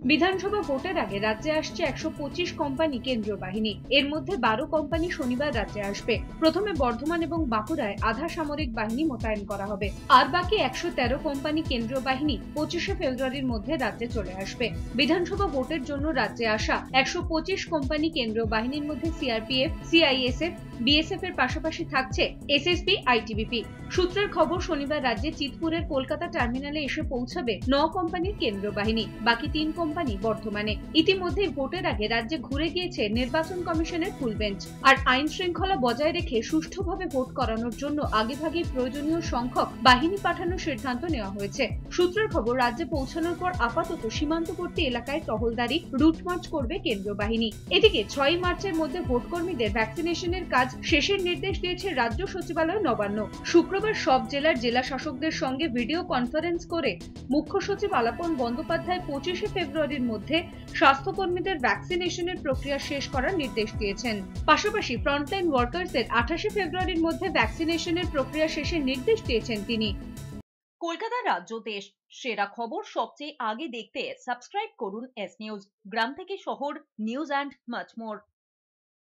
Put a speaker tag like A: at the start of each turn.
A: বিধানসভা ভোটের আগে রাজ্যে আসছে 125 কোম্পানি কেন্দ্রীয় বাহিনী। এর মধ্যে 12 কোম্পানি শনিবার রাজ্যে আসবে। প্রথমে বর্ধমান এবং বাঁকুড়ায় আধা সামরিক বাহিনী মোতায়েন করা হবে, আর বাকি 113 কোম্পানি কেন্দ্রীয় বাহিনী 25শে ফেব্রুয়ারির মধ্যে রাজ্যে চলে আসবে। বিধানসভা ভোটের জন্য রাজ্যে আসা 125 কোম্পানি কেন্দ্রীয় বাহিনীর মধ্যে সিআরপিএফ, সিআইএসএফ, বিএসএফ এর পাশাপাশি থাকছে এসএসবি, আইটিবিপি। সূত্রের খবর, শনিবার রাজ্যে চিতপুরের কলকাতা টার্মিনালে এসে পৌঁছাবে 9 কোম্পানির কেন্দ্রীয় বাহিনী, বাকি 3 কোম্পানি বর্ধমানে। ইতিমধ্যে ভোটের আগে রাজ্যে ঘুরে গিয়েছে নির্বাচন কমিশনের ফুল বেঞ্চ। আর আইন শৃঙ্খলা বজায় রেখে সুষ্ঠুভাবে ভোট করানোর জন্য আগেভাগেই প্রয়োজনীয় সংখ্যক বাহিনী পাঠানোর সিদ্ধান্ত নেওয়া হয়েছে। সূত্রের খবর, রাজ্যে পৌঁছানোর পর আপাতত সীমান্তবর্তী এলাকায় টহলদারি, রুট মার্চ করবে কেন্দ্রীয় বাহিনী। এদিকে 6 মার্চের মধ্যে ভোটকর্মীদের ভ্যাকসিনেশনের কাজ শেষের নির্দেশ দিয়েছে রাজ্য সচিবালয় নবান্ন। শুক্রবার সব জেলার জেলা শাসকদের সঙ্গে ভিডিও কনফারেন্স করে মুখ্য সচিব আলাপন বন্দ্যোপাধ্যায় 25শে ফেব্রুয়ারির মধ্যে স্বাস্থ্যকর্মীদের ভ্যাকসিনেশনের প্রক্রিয়া শেষ করার নির্দেশ দিয়েছেন। পাশাপাশি ফ্রন্টলাইন ওয়ার্কার্সদের 28শে ফেব্রুয়ারির মধ্যে ভ্যাকসিনেশনের প্রক্রিয়া শেষের নির্দেশ দিয়েছেন তিনি।
B: কলকাতা রাজ্য দেশ সেরা খবর সবচেয়ে আগে দেখতে সাবস্ক্রাইব করুন এস নিউজ। গ্রাম থেকে শহর, নিউজ অ্যান্ড মাচ মোর।